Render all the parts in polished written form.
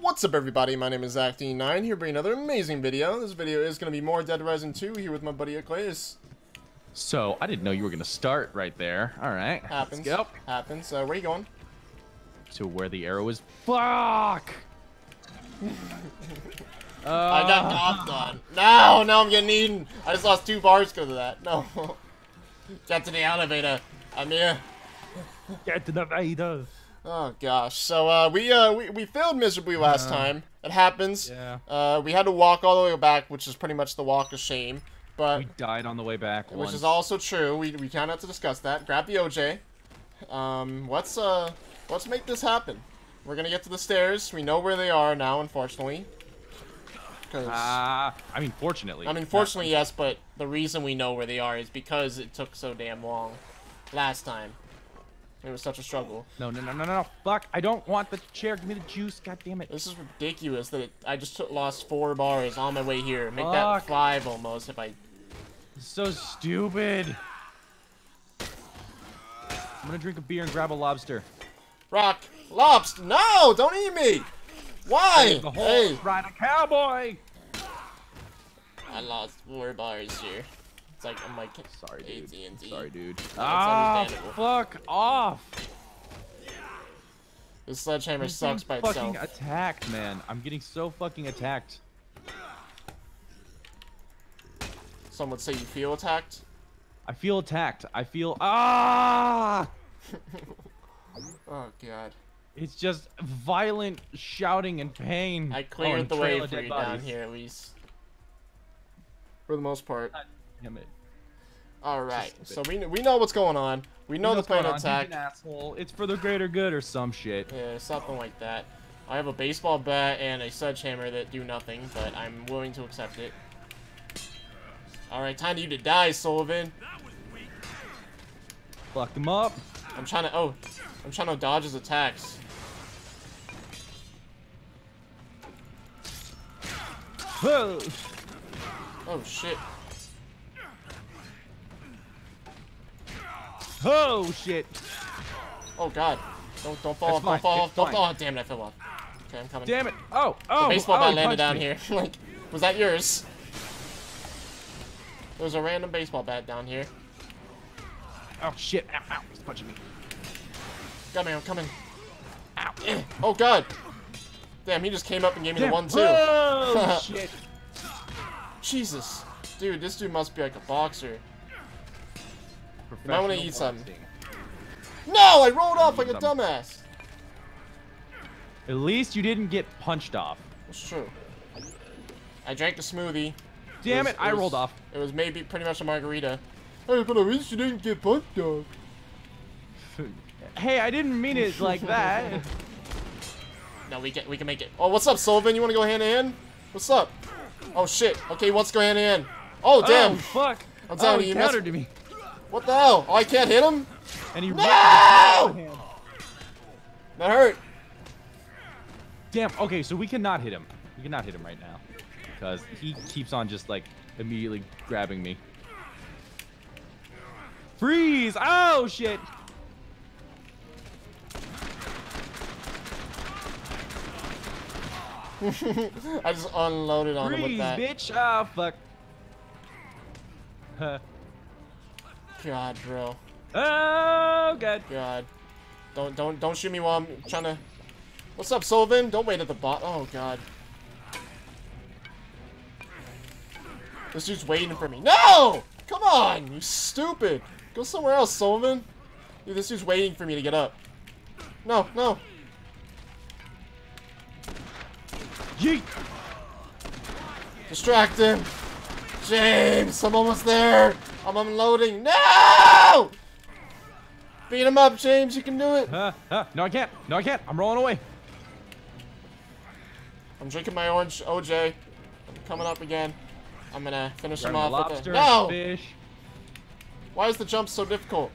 What's up, everybody? My name is Acleus here bringing another amazing video. This video is going to be more Dead Rising 2 here with my buddy Acleus. So, I didn't know you were going to start right there. Alright, Happens. let's go. Happens. Where are you going? To where the arrow is. Fuck! I got knocked on. No, now I'm getting eaten. I just lost 2 bars because of that. No. Get to the elevator. I'm here. Get to the elevator. Oh gosh. So we failed miserably last time. It happens. Yeah. We had to walk all the way back, which is pretty much the walk of shame. But We died on the way back which once. is also true. We kind of have to discuss that. Grab the OJ. Let's make this happen. We're gonna get to the stairs. We know where they are now, unfortunately. I mean, fortunately. I mean, fortunately, yes, but the reason we know where they are is because it took so damn long last time. It was such a struggle. No. Fuck, I don't want the chair. Give me the juice. God damn it. This is ridiculous that I just lost 4 bars on my way here. Make that 5 almost if I... So stupid. I'm gonna drink a beer and grab a lobster. Rock! Lobster! No! Don't eat me! Why? The whole Hey! ride a cowboy! I lost 4 bars here. It's like, I'm like, Sorry, dude. AT&T. Sorry, dude. That's Ah, understandable. fuck off! This sledgehammer I'm sucks by getting itself. fucking attacked, man. I'm getting so fucking attacked. Some would say you feel attacked. I feel attacked. I feel ah! Oh god. It's just violent shouting and pain. I and cleared the trail way of for dead you down bodies. here at least. For the most part. Damn it. Alright, so we know what's going on. We know the plan of attack. He's an asshole. It's for the greater good or some shit. Yeah, something like that. I have a baseball bat and a sledgehammer that do nothing, but I'm willing to accept it. Alright, time for you to die, Sullivan. Fuck him up. I'm trying to dodge his attacks. Whoa. Oh shit. Oh shit. Oh god. Don't fall off, don't fall off, don't fall off. Damn it, I fell off. Okay, I'm coming. Damn it. Oh. The baseball bat he landed punched down me. here. Like, was that yours? There's a random baseball bat down here. Oh shit. Ow, ow. He's punching me. Got me, I'm coming. Ow. Oh god. Damn, he just came up and gave me the 1-2. Oh shit. Jesus. Dude, this dude must be like a boxer. You might want to eat something. No! I rolled off like a dumbass! At least you didn't get punched off. That's true. I drank the smoothie. Damn it, I rolled off. It was maybe pretty much a margarita. Hey, but at least you didn't get punched off. Hey, I didn't mean it like that. No, we can make it. Oh, what's up, Sullivan? You want to go hand in hand? What's up? Oh shit. Okay, let's go hand in hand. Oh damn. Oh fuck. I'm telling he you, countered to me. What the hell? Oh, I can't hit him? And he No! That hurt. Damn, okay, so we cannot hit him. We cannot hit him right now. Because he keeps on just, like, immediately grabbing me. Freeze! Oh, shit! I just unloaded on him with Freeze, that. bitch! Oh, fuck. God, bro. Oh, God. God. Don't shoot me while I'm trying to... What's up, Sullivan? Don't wait at the bot. Oh, God. This dude's waiting for me. No! Come on, you stupid. Go somewhere else, Sullivan. Dude, this dude's waiting for me to get up. No, no. Yeet! Distract him. James, I'm almost there. I'm unloading. No! Beat him up, James. You can do it. No, I can't. No, I can't. I'm rolling away. I'm drinking my orange OJ. I'm coming up again. I'm gonna finish him Grabbing off the with a... lobster, No! fish. Why is the jump so difficult?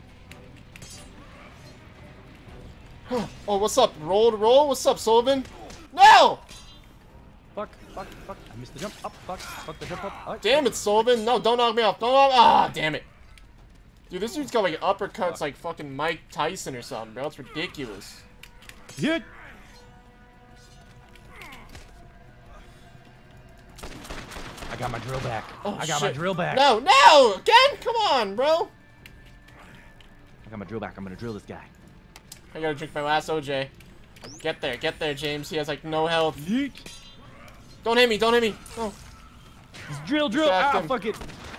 Oh, what's up? Roll to roll? What's up, Sullivan? No! Fuck, fuck, fuck. I missed the jump. Up, fuck the jump up. Oh, Damn it, Sullivan. No, don't knock me off. Don't knock... Ah, damn it. Dude, this dude's got like uppercuts like fucking Mike Tyson or something, bro. It's ridiculous. Yeah. got my drill back. Oh, I got my shit. drill back. No, no! Again? Come on, bro. I got my drill back. I'm gonna drill this guy. I gotta drink my last OJ. Get there, James. He has like no health. Yeet. Don't hit me, don't hit me. Oh, Drill. Distract Ah, him. fuck it.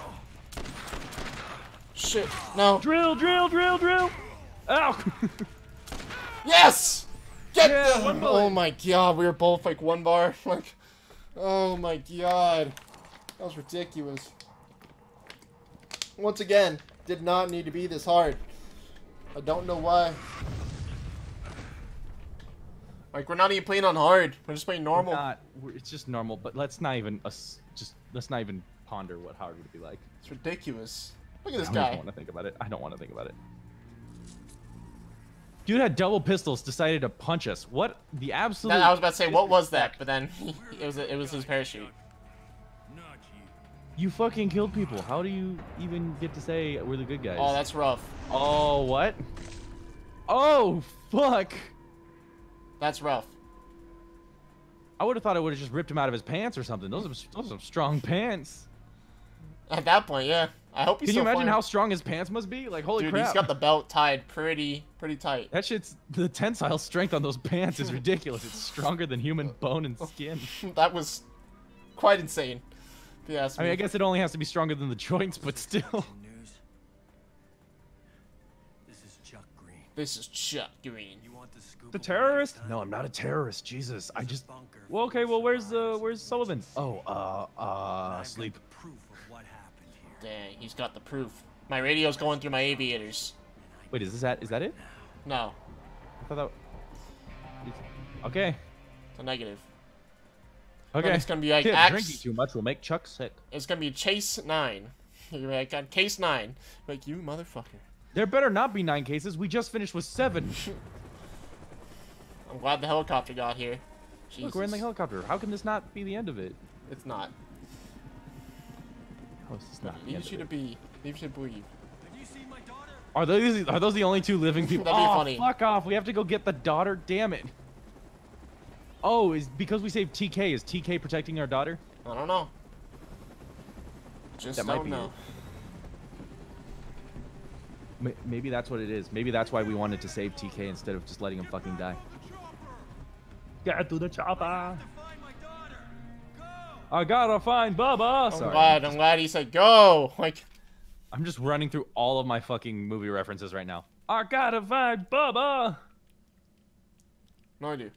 shit. No. Drill. Ow. Yes! Get Yeah, them! one bullet. Oh my god, we were both like one bar. Like, oh my god. That was ridiculous. Once again, did not need to be this hard. I don't know why. Like, we're not even playing on hard. We're just playing normal. It's just normal, but let's not even ponder what hard would be like. It's ridiculous. Look at this I guy. don't want to think about it. I don't want to think about it. Dude had double pistols, decided to punch us. What the absolute? I was about to say, what was that? But then it was his parachute. You fucking killed people. How do you even get to say we're the good guys? Oh, that's rough. Oh, what? Oh, fuck. That's rough. I would have thought I would have just ripped him out of his pants or something. Those are some strong pants. At that point, yeah. I hope he's Can you still imagine flying. how strong his pants must be? Like, holy Dude, crap. he's got the belt tied pretty tight. That shit's, the tensile strength on those pants is ridiculous. It's stronger than human bone and skin. That was quite insane. If you ask me. I mean, I guess it only has to be stronger than the joints, but still. This is Chuck Green. The terrorist? No, I'm not a terrorist. Jesus, I just. Well, okay. Well, where's Sullivan? Oh, sleep. Dang, he's got the proof. My radio's going through my aviators. Wait, is that it? No, I thought that. Okay. it's a negative. Okay. Then it's gonna be like Kid, Axe. drinking too much will make Chuck sick. It's gonna be Chase 9. You're like on case 9. Like, you motherfucker. There better not be 9 cases. We just finished with 7. I'm glad the helicopter got here. Jesus. Look, we're in the helicopter. How can this not be the end of it? It's not. How is this not the end Leaves of you to it? be. Leaves you to believe. Are those the only 2 living people? That'd be Oh, funny. fuck off. We have to go get the daughter. Damn it. Oh, is because we saved TK. Is TK protecting our daughter? I don't know. Just That might don't be know. Maybe that's what it is. Maybe that's why we wanted to save TK instead of just letting him fucking die. Get to the chopper. I gotta find Bubba. Sorry. I'm glad he said go. Like, I'm just running through all of my fucking movie references right now. I gotta find Bubba. no idea.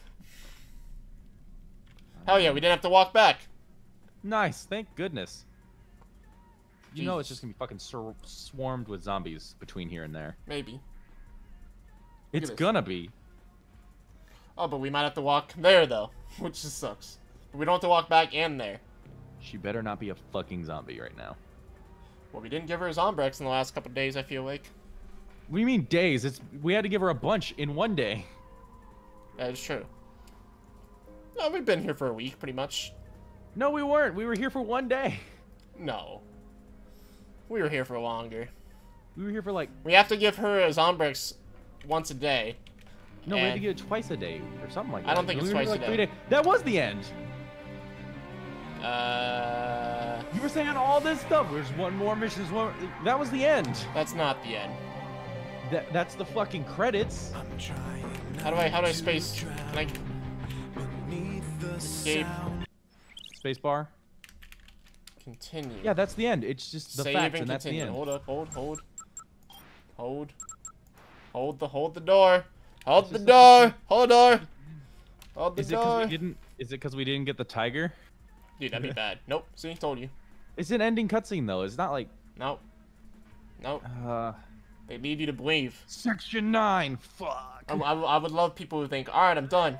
Hell yeah, we didn't have to walk back. Nice, thank goodness. You know Jesus. it's just gonna be fucking swarmed with zombies between here and there. Maybe. It's this. gonna be. Oh, but we might have to walk there though, which just sucks. But we don't have to walk back and there. She better not be a fucking zombie right now. Well, we didn't give her a Zombrex in the last couple of days, I feel like. What do you mean days? We had to give her a bunch in one day. That is true. No, we've been here for a week, pretty much. No, we weren't. We were here for one day. No. We were here for longer. We were here for like. We have to give her a Zombrex once a day. No, we had to And- get it twice a day or something like that. I don't think We it's were here twice for a like day. 3 days. That was the end. Uh, You were saying all this stuff. There's one more mission. That was the end. that's not the end. That's the fucking credits. How do I space? Can I escape? Spacebar. Continue. Yeah, that's the end. It's just the Save facts, and and that's the continue. end. Hold up, hold. Hold the door. Hold the door. Hold the door. Hold the Is it because door. we didn't? Is it because we didn't get the tiger? Dude, that'd be bad. Nope. See, told you. It's an ending cutscene though. It's not like. Nope. Nope. They lead you to believe. Section 9. Fuck. I would love people who think, all right, I'm done.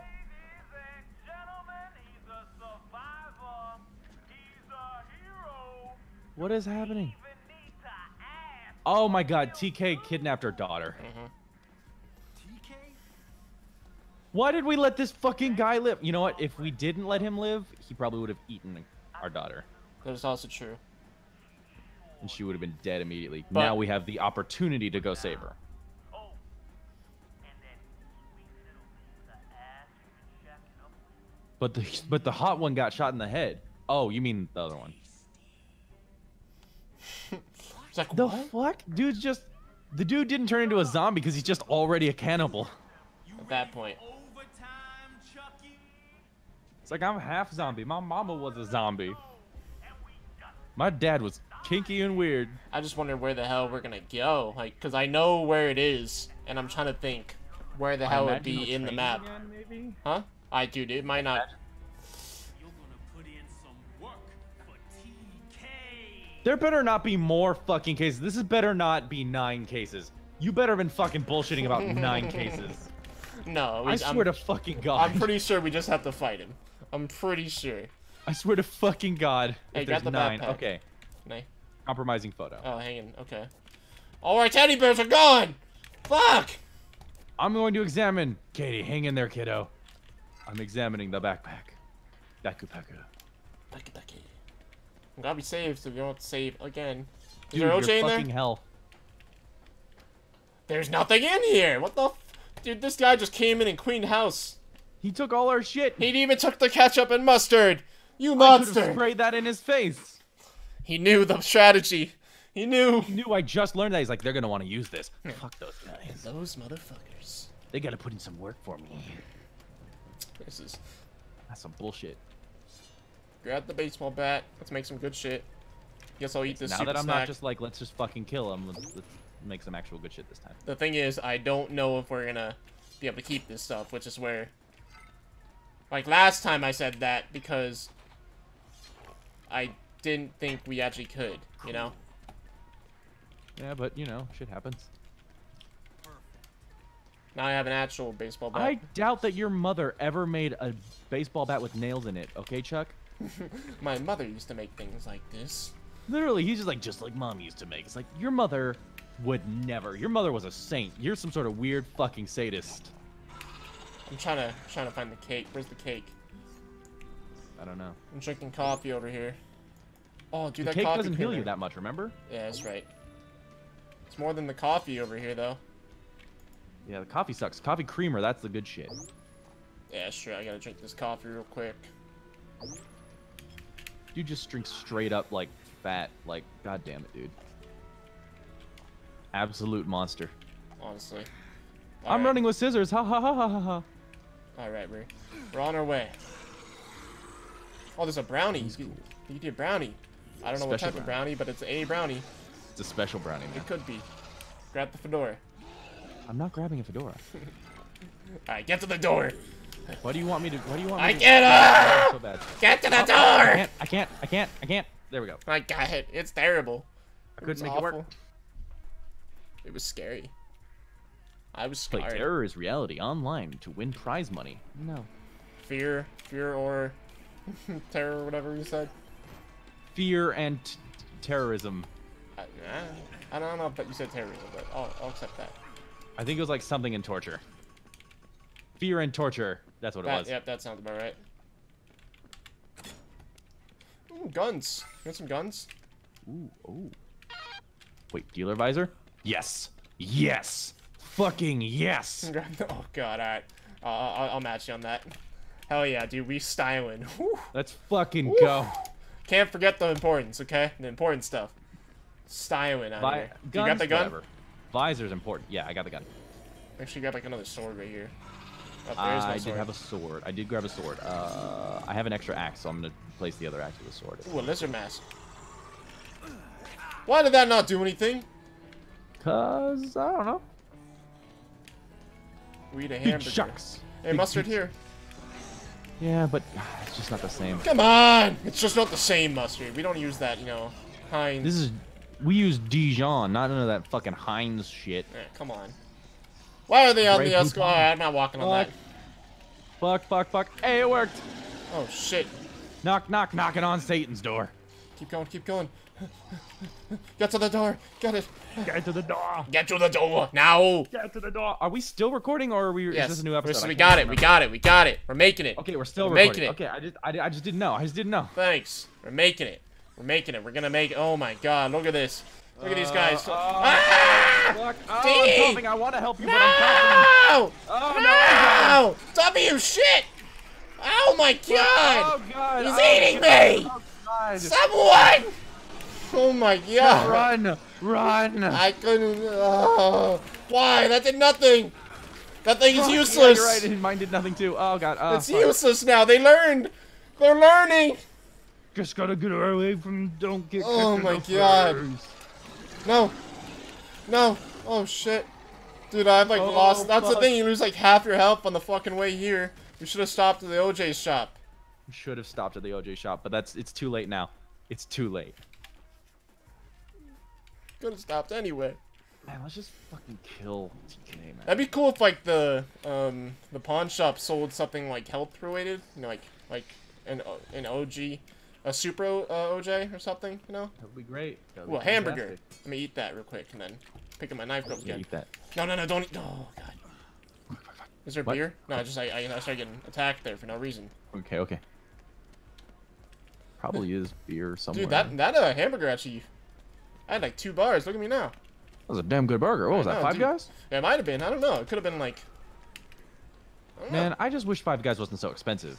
What is happening? Oh my God! TK kidnapped our daughter. Why did we let this fucking guy live? You know what? If we didn't let him live, he probably would have eaten our daughter. That is also true. And she would have been dead immediately. But- now we have the opportunity to go save her. But the hot one got shot in the head. Oh, you mean the other one? It's like, The what? fuck? Dude's just... The dude didn't turn into a zombie because he's just already a cannibal. At that point. It's like, I'm half zombie. My mama was a zombie. My dad was kinky and weird. I just wonder where the hell we're gonna go. Like, because I know where it is, and I'm trying to think where the hell it would be in the map. Again, maybe? Huh? Dude, it might not. There better not be more fucking cases. This is better not be 9 cases. You better have been fucking bullshitting about 9 cases. No, I swear to fucking God. I'm pretty sure we just have to fight him. I'm pretty sure. I swear to fucking God. Hey, If there's got the 9. backpack. Okay. Nay. Compromising photo. Oh, hanging. Okay. All our teddy bears are gone. Fuck. I'm going to examine. Katie, hang in there, kiddo. I'm examining the backpack. Backpack. We gotta be saved so we don't have to save again. Is Dude, there you're OJ in there? fucking hell. There's nothing in here. What the? Dude, this guy just came in and cleaned house. He took all our shit. He even took the ketchup and mustard. You I could monster. have sprayed that in his face. He knew the strategy. He knew. He knew I just learned that. He's like, they're gonna want to use this. Fuck those guys. Those motherfuckers. They gotta put in some work for me. This is. That's some bullshit. Grab the baseball bat. Let's make some good shit. Guess I'll eat this Now super that I'm snack. not just like, let's just fucking kill him. Let's make some actual good shit this time. The thing is, I don't know if we're gonna be able to keep this stuff, which is where... Like, last time I said that because I didn't think we actually could, you know? Yeah, but, you know, shit happens. Now I have an actual baseball bat. I doubt that your mother ever made a baseball bat with nails in it, okay, Chuck? My mother used to make things like this. Literally, he's just like mom used to make. It's like, your mother would never. Your mother was a saint. You're some sort of weird fucking sadist. I'm trying to find the cake. Where's the cake? I don't know. I'm drinking coffee over here. Oh, dude, The that cake coffee doesn't heal creamer. you that much, remember? Yeah, that's right. It's more than the coffee over here, though. Yeah, the coffee sucks. Coffee creamer, that's the good shit. Yeah, sure. I gotta drink this coffee real quick. You just drink straight up like fat. Like, god damn it, dude. Absolute monster. Honestly. I'm running with scissors. Ha ha ha ha ha ha. Alright, we're on our way. Oh, there's a brownie. You get a brownie. I don't know what Special type of brownie, but it's a brownie. It's a special brownie, man. It could be. Grab the fedora. I'm not grabbing a fedora. Alright, get to the door. Why do you want me to? Why do you want I me get to? up! So bad. Get to the I door! can't. There we go. I got it. It's terrible. I couldn't was make it work. awful. It was scary. I was Play scared. Terror is Reality online to win prize money. No. Fear or terror, or whatever you said. Fear and terrorism. I don't know if you said terrorism, but I'll accept that. I think it was like something in torture. Fear and torture. That's what it was. Yep, that sounds about right. Ooh, guns. You want some guns? Ooh, ooh. Wait, dealer visor? Yes. Yes. Fucking yes. Oh god, alright. I'll match you on that. Hell yeah, dude, we styling. Whew. Let's fucking Woo. go. Can't forget the importance, okay? The important stuff. Styling out here. You got the gun? Whatever. Visor's important. Yeah, I got the gun. Actually, grab like another sword right here. Oh, there's no I sword. did have a sword. I did grab a sword. I have an extra axe, so I'm gonna place the other axe with a sword. Ooh, a lizard mask. Why did that not do anything? Cause I don't know. We eat a Big hamburger. shucks. Hey, Big mustard pizza. here. Yeah, but it's just not the same. Come on! It's just not the same mustard. We don't use that, you know, Heinz. This is we use Dijon, not none of that fucking Heinz shit. Eh, come on. Why are they on Grey the escalator? Poupon. I'm not walking on that. Fuck. Hey, it worked. Oh shit. Knocking on Satan's door. Keep going, keep going. Get to the door. Get it. Get to the door. Get to the door now. Get to the door. Are we still recording, or are we? Yes. Is this a new episode? So I we can't got it. remember. We got it. We're making it. Okay, we're still We're recording. making it. Okay, I just didn't know. Thanks. We're making it. We're gonna make it. Oh my god, look at this. Look at these guys. Ah! Fuck. Oh, Dee! I'm coughing. I want to help you, but I'm coughing. No! Oh, no. No! W, shit! Oh my god! Oh god! He's eating me! Oh god! Someone! Oh my god! Run! Run! I couldn't. Why? That did nothing. That thing is Yeah, useless. you're right. Mine did nothing too. Oh god. Oh, It's fuck. useless now. They learned. They're learning. Just gotta get away from. Don't get. Oh kicked my in the god. face. No. No. Oh shit. Dude, I've like Oh, lost. That's the fuck. thing. You lose like half your health on the fucking way here. We should have stopped at the OJ shop. We should have stopped at the OJ shop, but it's too late now. It's too late. Could have stopped anyway. Man, let's just fucking kill TK, man. That'd be cool if like the pawn shop sold something like health related. You know, like an OG, a super OJ or something. You know. That would be great. That would Well, be hamburger. fantastic. Let me eat that real quick and then pick up my knife up Yeah, again. eat that. No, don't eat. Oh god. Is there What? beer? No, I started getting attacked there for no reason. Okay, okay. Probably is beer somewhere. Dude, that hamburger actually. I had like 2 bars. Look at me now. That was a damn good burger. What was I that? know, Five dude. Guys? Yeah, it might have been. I don't know. It could have been like. I don't know. Man, I just wish Five Guys wasn't so expensive.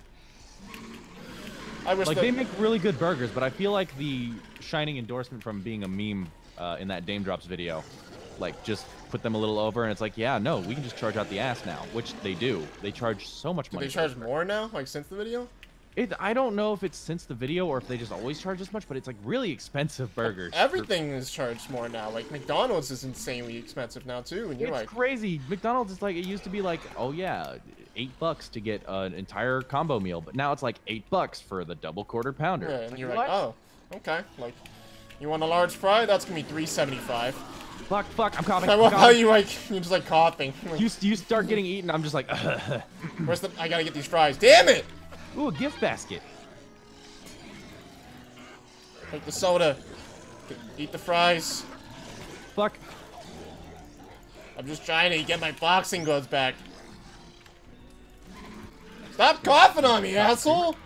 I wish Like, that- they make really good burgers, but I feel like the shining endorsement from being a meme in that Dame Drops video, like, just put them a little over, and it's like, yeah, no, we can just charge out the ass now, which they do. They charge so much Do money. they charge more now, like since the video? I don't know if it's since the video or if they just always charge this much, but it's like really expensive burgers. Everything is charged more now. Like McDonald's is insanely expensive now too, and you're It's like, crazy. McDonald's is like, it used to be like, oh yeah, $8 to get an entire combo meal, but now it's like $8 for the double quarter pounder. yeah, It's and you're what? like, oh, okay. Like, you want a large fry? That's gonna be $3.75. Fuck, I'm coughing. I I'm love how coughing. you're just like coughing. Like, You start getting eaten, I'm just like, where's the? I gotta get these fries. Damn it! ooh, a gift basket. Take the soda. Eat the fries. Fuck. I'm just trying to get my boxing gloves back. Stop coughing on me, asshole!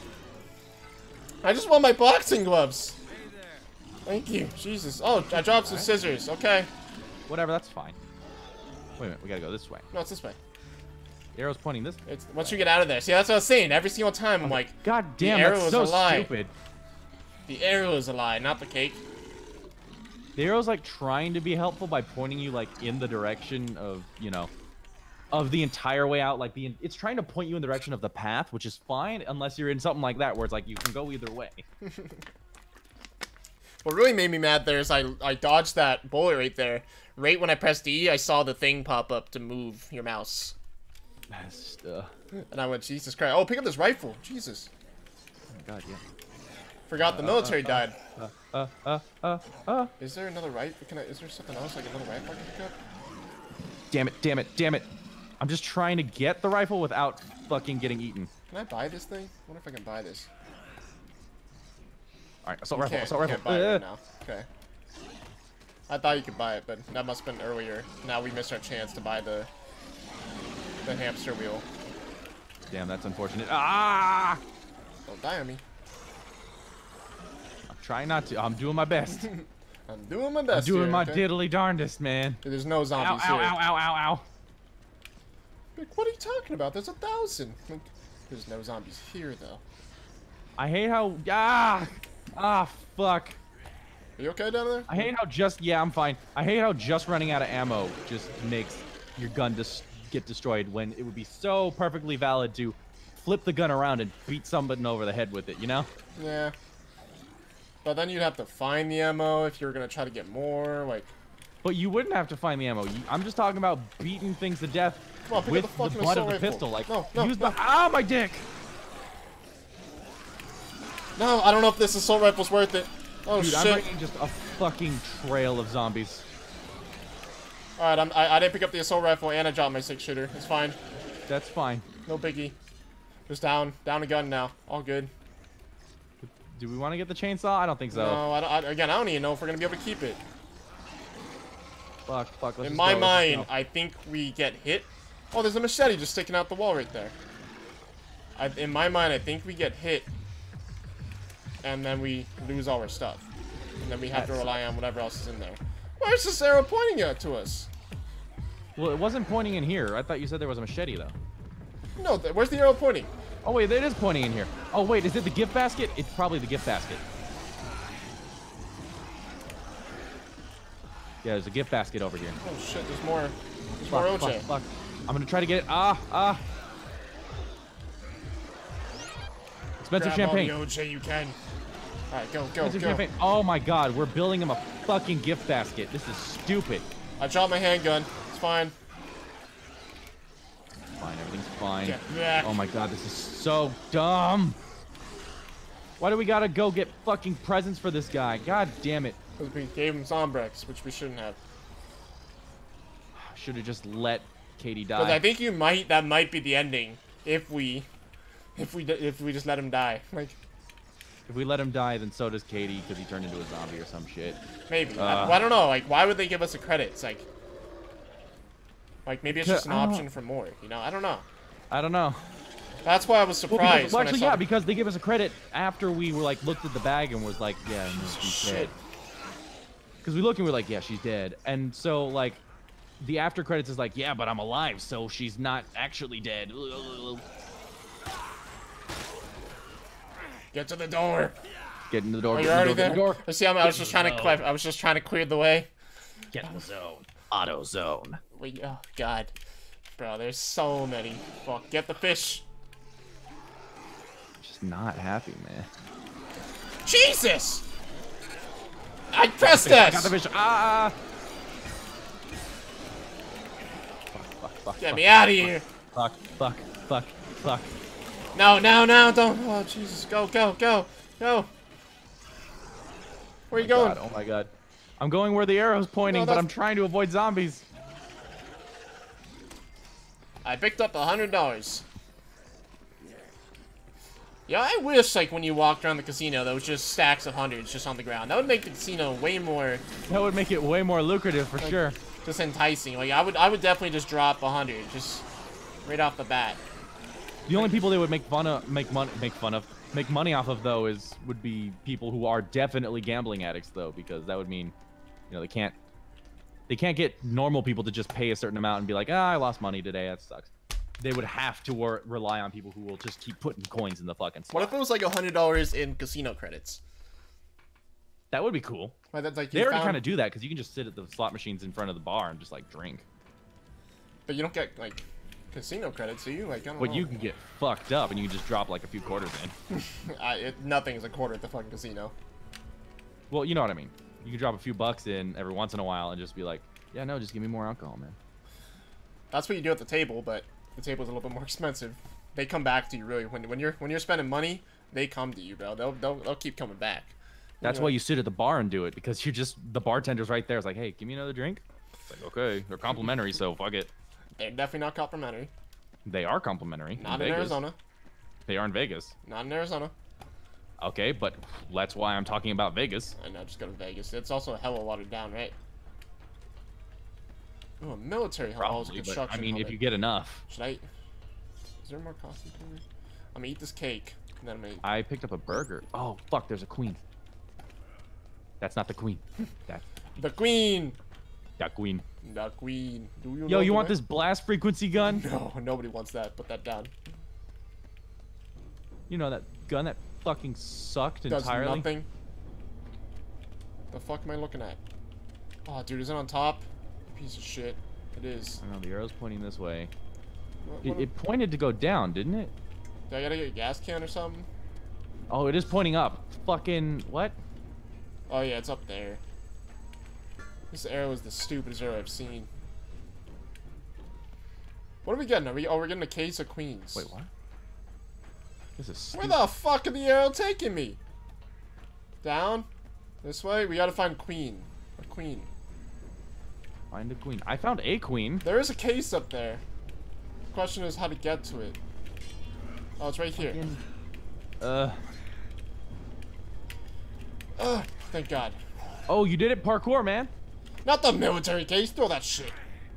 I just want my boxing gloves. Thank you. Jesus. Oh, I dropped some scissors. Okay. Whatever, that's fine. Wait a minute, we gotta go this way. No, it's this way. The arrow's pointing this. It's once you get out of there. See, that's what I was saying. Every single time, I'm like, God damn, arrow that's is so a lie. stupid. the arrow is a lie, not the cake. The arrow's like trying to be helpful by pointing you like in the direction of, you know, of the entire way out. Like it's trying to point you in the direction of the path, which is fine unless you're in something like that where it's like you can go either way. What really made me mad there is I dodged that bullet right there. Right when I pressed E, I saw the thing pop up to move your mouse. That's just, And I went, Jesus Christ. Oh, pick up this rifle. Jesus. oh my God, yeah. Forgot the military died. Uh. Is there another rifle? Is there something else, like another rifle I can pick up? Damn it. I'm just trying to get the rifle without fucking getting eaten. Can I buy this thing? I wonder if I can buy this. Alright, assault You rifle, can't- assault you rifle. can't buy it right now. Okay. I thought you could buy it, but that must have been earlier. Now we missed our chance to buy the hamster wheel. Damn, that's unfortunate. Ah! Don't die on me. I'm trying not to. I'm doing my best. I'm doing my best. I'm doing here, my okay? diddly darndest, man. There's no Ow, zombies ow, here. ow, ow, ow, ow. Like, what are you talking about? There's 1,000. Like, there's no zombies here, though. I hate how. Fuck. Are you okay down there? I hate how I'm fine. I hate how just running out of ammo just makes your gun get destroyed when it would be so perfectly valid to flip the gun around and beat somebody over the head with it, you know? Yeah. But then you'd have to find the ammo if you were gonna try to get more, like... But you wouldn't have to find the ammo. I'm just talking about beating things to death Come on, pick with up the the fucking butt of assault the rifle. pistol. Like, No, use no. the... Ah, my dick! No, I don't know if this assault rifle's worth it. Oh, Dude, shit. I'm bringing just a fucking trail of zombies. Alright, I didn't pick up the assault rifle and I dropped my 6-shooter. It's fine. That's fine. No biggie. Just down a gun now. All good. Do we want to get the chainsaw? I don't think so. No, again, I don't even know if we're gonna be able to keep it. Fuck, let's In just my go, let's mind, just go. I think we get hit. Oh, there's a machete just sticking out the wall right there. In my mind, I think we get hit. And then we lose all our stuff. And then we have to rely on whatever else is in there. Where's this arrow pointing at to us? Well, it wasn't pointing in here. I thought you said there was a machete, though. No, where's the arrow pointing? Oh wait, it is pointing in here. Oh wait, is it the gift basket? It's probably the gift basket. Yeah, there's a gift basket over here. Oh shit, there's more. There's more OJ. Fuck. I'm gonna try to get it. Ah. Expensive champagne. All the OJ you can. All right, go. Expensive champagne. Oh my god, we're building him a fucking gift basket. This is stupid. I dropped my handgun. It's fine. Fine, everything's fine. Get back. Oh my god, this is so dumb. Why do we gotta go get fucking presents for this guy? God damn it. Because we gave him Zombrex, which we shouldn't have. Should have just let Katie die. Because I think that might be the ending if we just let him die. Like, if we let him die, then so does Katie because he turned into a zombie or some shit. maybe. I don't know. Like, why would they give us a credits? Like maybe it's just an option for more. You know, I don't know. I don't know. That's why I was surprised. Well, actually, yeah, because they give us a credit after we were like looked at the bag and was like, yeah, no, she's dead. Because we look and we're like, yeah, she's dead. And so like, the after credits is like, yeah, but I'm alive, so she's not actually dead. Get to the door. Get in the door. Oh, Get you're in already the door, there. get in the door. See, I was just trying to clear the way. Get in the zone. Auto zone. Wait, oh god, bro, there's so many. Fuck, get the fish. Just not happy, man. Jesus! I pressed I this. got the fish. Ah! Fuck. Get me out of here. Fuck. No, don't. Oh, Jesus. Go. Where are you going? Oh my god. I'm going where the arrow's pointing, but I'm trying to avoid zombies. I picked up $100. Yeah, I wish, like, when you walked around the casino, there was just stacks of hundreds just on the ground. That would make the casino way more... That would make it way more lucrative, for sure. Just enticing. Like, I would definitely just drop 100, just right off the bat. The only people they would make money off of, though, would be people who are definitely gambling addicts, though, because that would mean, you know, they can't get normal people to just pay a certain amount and be like, I lost money today, that sucks. They would have to rely on people who will just keep putting coins in the fucking slot. What if it was like $100 in casino credits? That would be cool. Like, that's like they already kind of do that because you can just sit at the slot machines in front of the bar and just like drink. But you don't get like casino credits, do you? Like, I don't know. But you can get fucked up and you can just drop like a few quarters in. Nothing is a quarter at the fucking casino. Well, you know what I mean. You can drop a few bucks in every once in a while and just be like, yeah, no, just give me more alcohol, man. That's what you do at the table, but the table's a little bit more expensive. They come back to you, really. When you're spending money, they come to you, bro. They'll keep coming back. That's why you sit at the bar and do it, because you're just, the bartender's right there. It's like, hey, give me another drink. It's like, okay, they're complimentary, so fuck it. They're definitely not complimentary. They are complimentary. Not in Arizona. They are in Vegas. Not in Arizona. Okay, but that's why I'm talking about Vegas. I know, just go to Vegas. It's also a hell of a watered down, right? Oh, a military hall. Probably, but I mean, if you get enough. Should I? Is there more costume for me? I'm gonna eat this cake, and then I'm gonna. I picked up a burger. Oh fuck! There's a queen. That's not the queen. That. The queen. That queen. The queen. Do you? Yo, you want this blast frequency gun? No, nobody wants that. Put that down. You know that gun that fucking sucked Does entirely? nothing. The fuck am I looking at? Oh, dude, is it on top? Piece of shit. It is. I don't know, the arrow's pointing this way. What It pointed to go down, didn't it? Do I gotta get a gas can or something? Oh, it is pointing up. Fucking what? Oh yeah, it's up there. This arrow is the stupidest arrow I've seen. What are we getting? We're getting a case of queens. Wait, what? This is Where stupid. the fuck are the arrow taking me? Down? This way? We gotta find queen. A queen. Find a queen. I found a queen. There is a case up there. The question is how to get to it. Oh, it's right here. Thank God. Oh, you did it parkour, man. Not the military case. Throw that shit.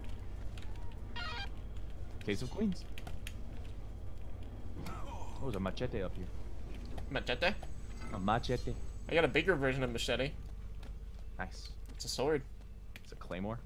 Case of queens. Oh, there's a machete up here. Machete? A machete. I got a bigger version of machete. Nice. It's a sword. It's a claymore.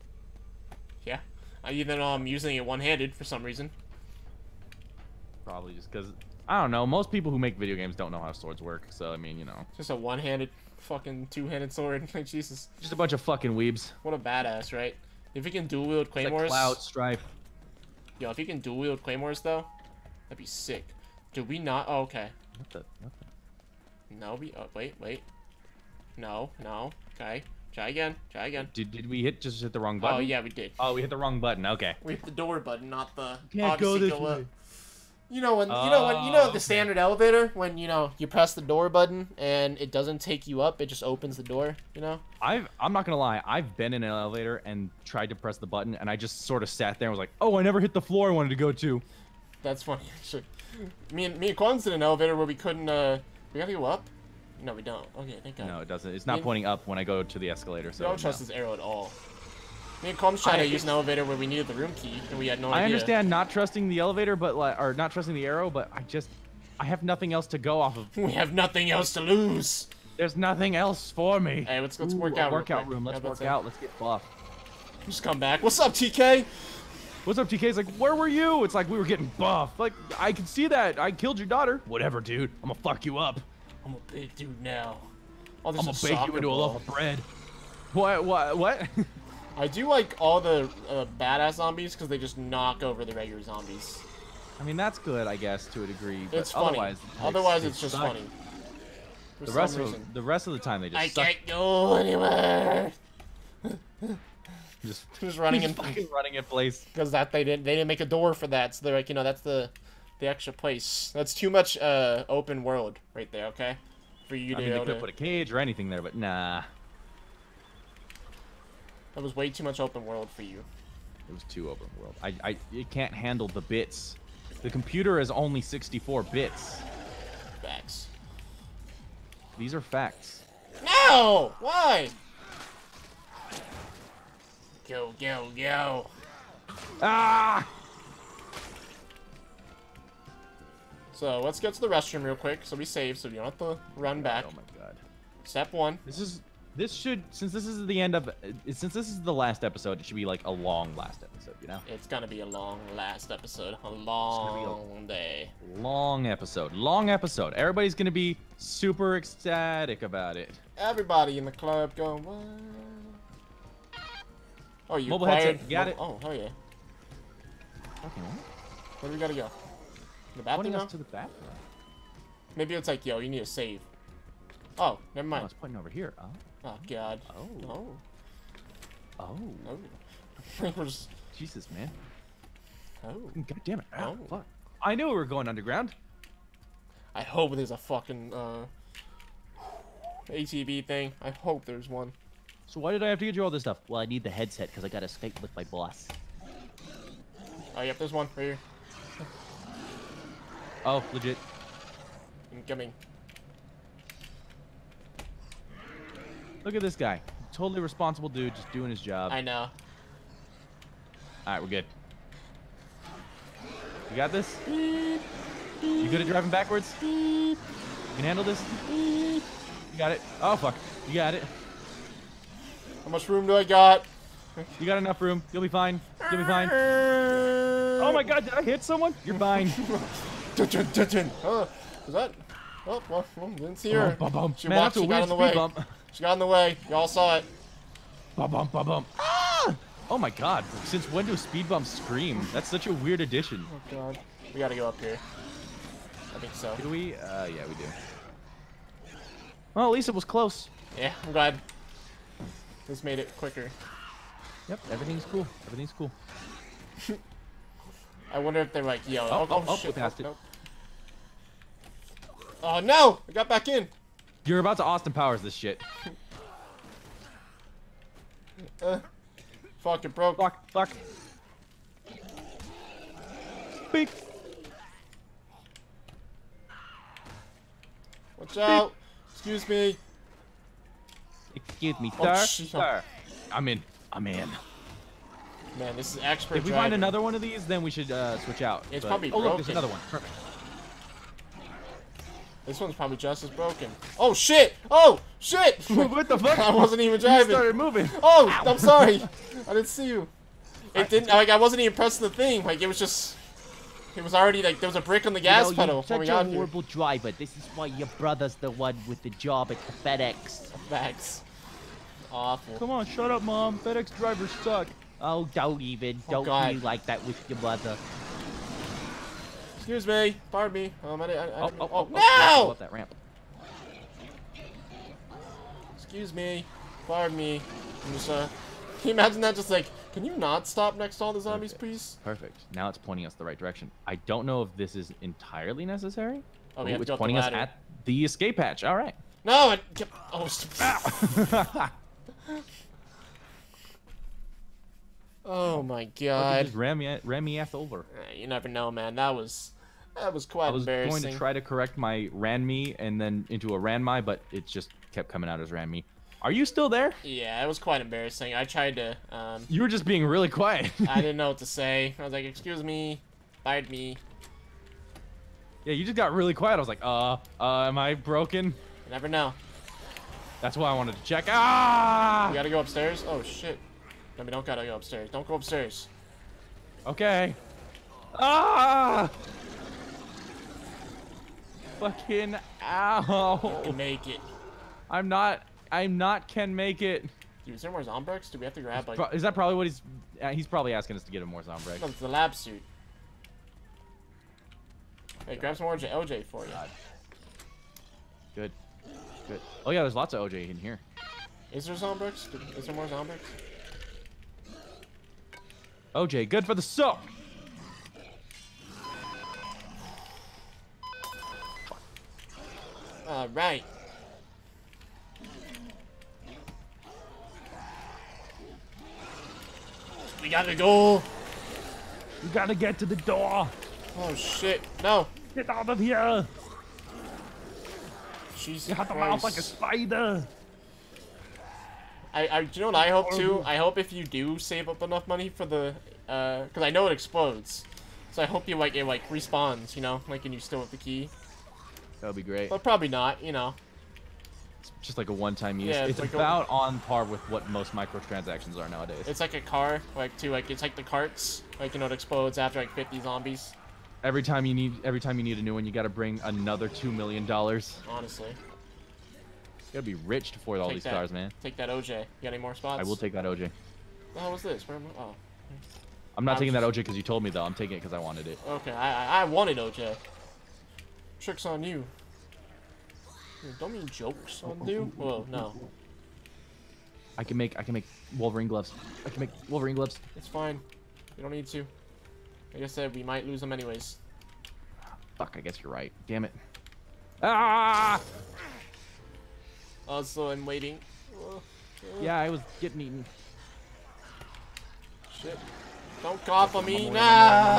Yeah. Even though I'm using it one-handed for some reason. Probably just because I don't know. Most people who make video games don't know how swords work. So, I mean, you know. Just a one-handed, fucking two-handed sword. Like, Jesus. Just a bunch of fucking weebs. What a badass, right? If he can dual-wield claymores... It's like Cloud Stripe. Yo, if he can dual-wield claymores, though, that'd be sick. Do we not... Oh, okay. What the... No, we... Oh, wait. No. Okay. Try again. Did we just hit the wrong button? Oh, yeah, we did. Oh, we hit the wrong button. Okay. We hit the door button, not the... Can't go this way. You know the standard elevator when you press the door button and it doesn't take you up, it just opens the door, you know? I'm not gonna lie, I've been in an elevator and tried to press the button and I just sort of sat there and was like, oh, I never hit the floor I wanted to go to. That's funny actually. Me and Clumms did an elevator where we couldn't we gotta go up? No, we don't. Okay, thank God. No, it doesn't. It's not pointing up when I go to the escalator, so I don't trust this arrow at all. Me and Clumms tried to use an elevator where we needed the room key, and we had no idea. I understand not trusting the elevator, but or not trusting the arrow, but I have nothing else to go off of. We have nothing else to lose. There's nothing else for me. Hey, let's work out. Workout room. Let's work out. Let's get buff. Just come back. What's up, TK? What's up, TK? It's like, where were you? It's like we were getting buff. Like, I can see that. I killed your daughter. Whatever, dude. I'm gonna fuck you up. I'm a big dude now. Oh, I'm gonna bake you into a loaf of bread. What? I do like all the badass zombies because they just knock over the regular zombies. I mean, that's good, I guess, to a degree. But it's funny. Otherwise, it's just funny. The rest of the time, they just suck. I can't go anywhere. just running in running in place. Because they didn't make a door for that, so they're like, that's the extra place. That's too much open world right there. Okay, for you to. I mean, they could have put a cage or anything there, but nah. That was way too much open world for you. It was too open world. It can't handle the bits. The computer is only 64 bits. Facts. These are facts. No! Why? Go. Ah! So let's get to the restroom real quick so we save so you don't have to run back. Oh my god. Step 1. Since this is the last episode, it should be like a long last episode, you know? It's gonna be a long last episode. A long day. Long episode. Everybody's gonna be super ecstatic about it. Everybody in the club going, what? Oh, you mobile acquired... headset, got it. Oh, hell yeah. Okay. Where do we gotta go? The bathroom now? To the bathroom. Maybe it's like, yo, you need a save. Oh, never mind. Oh, it's pointing over here. Oh. Oh, God. Oh. We're just... Jesus, man. Oh. God damn it. Oh. Fuck. I knew we were going underground. I hope there's a fucking, ATV thing. I hope there's one. So why did I have to get you all this stuff? Well, I need the headset because I got to Skype with my boss. Oh, yep, there's one right here. Oh, legit. Incoming. Look at this guy. Totally responsible dude, just doing his job. I know. Alright, we're good. You got this? You good at driving backwards? You can handle this? You got it. Oh, fuck. You got it. How much room do I got? You got enough room. You'll be fine. You'll be fine. Oh my god, did I hit someone? You're fine. Oh, was that? Oh, well, didn't see her. She Man, walked, that's a she got weird in the way. speed bump. She got in the way. Y'all saw it. Ah! Oh my god, since when do speed bumps scream? That's such a weird addition. Oh god. We gotta go up here. I think so. Do we? Yeah, we do. Well, at least it was close. Yeah, I'm glad. This made it quicker. Yep, everything's cool. Everything's cool. I wonder if they're like, yo, oh, shit. we passed it. Nope. Oh no! I got back in. You're about to Austin Powers this shit. Fuck, it broke. Fuck. Beep. Watch out. Excuse me. Excuse me, Oh, sir. shit. Sir. I'm in. Man, this is expert If we driving. find another one of these, then we should switch out. It's But- probably oh, look, there's broken. another one. Perfect. This one's probably just as broken. Oh shit! Oh shit! What the fuck? I wasn't even You driving. started moving. Oh, I'm sorry. I didn't see you. It didn't. Like I wasn't even pressing the thing. Like it was just It was already like there was a brick on the gas pedal when we got Such a horrible driver. This is why your brother's the one with the job at the FedEx. Facts. Awful. Come on, shut up, Mom. FedEx drivers suck. Oh, don't even. Oh, Don't God. be like that with your mother. Excuse me. Pardon me. Oh, No! Up that ramp. Excuse me. Pardon me. I'm just, can you imagine that? Just like, can you not stop next to all the zombies, please? Perfect. Now it's pointing us the right direction. I don't know if this is entirely necessary. Oh, we have to It's go up the pointing us ladder. at the escape hatch. All right. No, it kept. Oh, oh my God. Just ram me ass over. You never know, man. That was quite I was embarrassing. going to try to correct my ran me and then into a ran my, but it just kept coming out as ran me. Are you still there? Yeah, it was quite embarrassing. I tried to. You were just being really quiet. I didn't know what to say. I was like, "Excuse me, fired me." Yeah, you just got really quiet. I was like, am I broken? You never know. That's why I wanted to check. Ah! We gotta go upstairs. Oh shit! No, we don't gotta go upstairs. Don't go upstairs. Okay. Ah! Fucking ow! You can make it. I'm not can make it. Dude, is there more Zombrex? Do we have to grab like? Is that probably what he's probably asking us to get him more Zombrex. No, it's the lab suit. Hey, grab some more OJ for you. Good. Good. Oh yeah, there's lots of OJ in here. Is there Zombrex? Is there more Zombrex? OJ, good for the soap. All right. We gotta go. You gotta get to the door. Oh shit! No. Get out of here. Jesus You have to Christ. mouth like a spider. Do you know what I hope too? I hope if you do save up enough money for the, because I know it explodes, so I hope you like it like respawns, you know, like and you still have the key. That would be great. But probably not, you know. It's just like a one-time use. Yeah, it's like about on par with what most microtransactions are nowadays. It's like a car, like too, like it's like the carts, like you know, it explodes after like 50 zombies. Every time you need a new one, you got to bring another $2 million. Honestly. You gotta be rich to afford all these cars, man. Take that OJ. You got any more spots? I will take that OJ. The hell was this? Where am I? Oh. I'm not I taking was that OJ because you told me though. I'm taking it because I wanted it. Okay, I wanted OJ. Tricks on you. Don't mean jokes on you. Whoa, no. I can make Wolverine gloves. I can make Wolverine gloves. It's fine. You don't need to. Like I said, we might lose them anyways. Fuck, I guess you're right. Damn it. Ah! Also, I'm waiting. Yeah, I was getting eaten. Shit. Don't cough on me. No!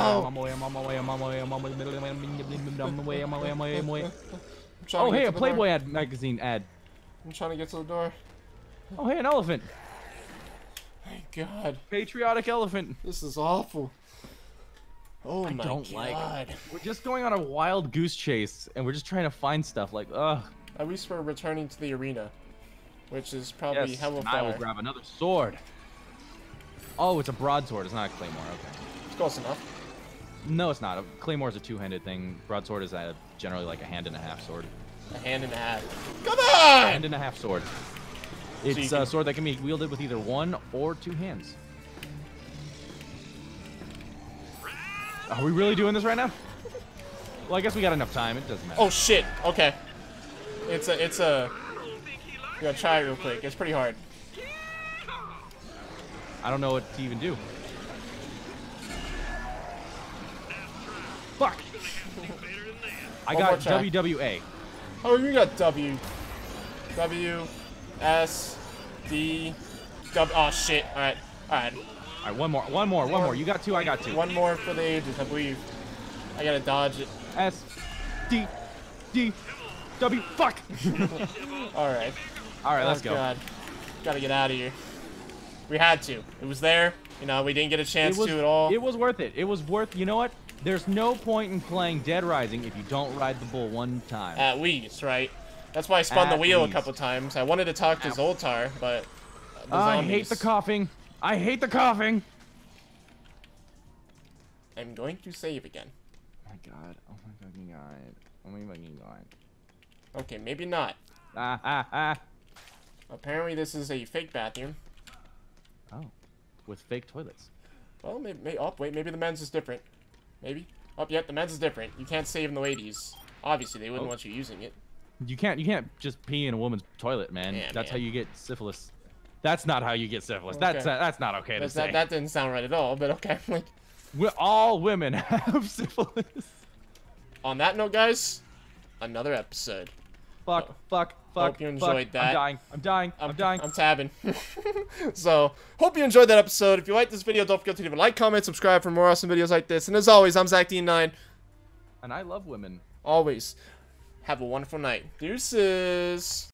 Oh, hey, a Playboy ad magazine ad. I'm trying to get to the door. Oh, hey, an elephant. Thank God. Patriotic elephant. This is awful. Oh I my don't like God. We're just going on a wild goose chase, and we're just trying to find stuff like, ugh. At least we're returning to the arena, which is probably Yes, hella and I will far. grab another sword. Oh, it's a broadsword. It's not a claymore. Okay. It's close enough. No, it's not. A claymore's a two-handed thing. Broadsword is generally like a hand-and-a-half sword. A hand and a half. Come on! Hand-and-a-half sword. It's you can- a sword that can be wielded with either one or two hands. Are we really doing this right now? Well, I guess we got enough time. It doesn't matter. Oh shit. Okay. It's a. We gotta try it real quick. It's pretty hard. I don't know what to even do. Fuck. I One got more try. WWA. Oh, you got W. W. S. D. W. Oh shit. All right. All right. All right, one more. You got two. I got two. One more for the ages, I believe. I gotta dodge it. S. D. D. W. Fuck. All right. All right, let's Oh, go. God. Gotta get out of here. We had to. It was there. You know, we didn't get a chance to at all. It was worth it. It was worth. You know what? There's no point in playing Dead Rising if you don't ride the bull one time. At least, right? That's why I spun the At wheel least. a couple times. I wanted to talk to Zoltar, but the I hate the zombies. coughing. I hate the coughing. I'm going to save again. god. Oh my fucking god. Oh my fucking god. Okay, maybe not. Apparently this is a fake bathroom. Oh. With fake toilets. Well, maybe oh, wait, maybe the men's is different. Maybe. Oh, yeah, the men's is different. You can't save in the ladies. Obviously, they wouldn't want you using it. You can't just pee in a woman's toilet, man. Yeah, That's man. how you get syphilis. That's not how you get syphilis. Okay. That's not okay to say. That didn't sound right at all, but okay. Like, All women have syphilis. on that note, guys, another episode. Fuck. Hope you enjoyed that. I'm dying. I'm dying. I'm tabbing. So, hope you enjoyed that episode. If you liked this video, don't forget to leave a like, comment, subscribe for more awesome videos like this. And as always, I'm Zach9. And I love women. Always. Have a wonderful night. Deuces.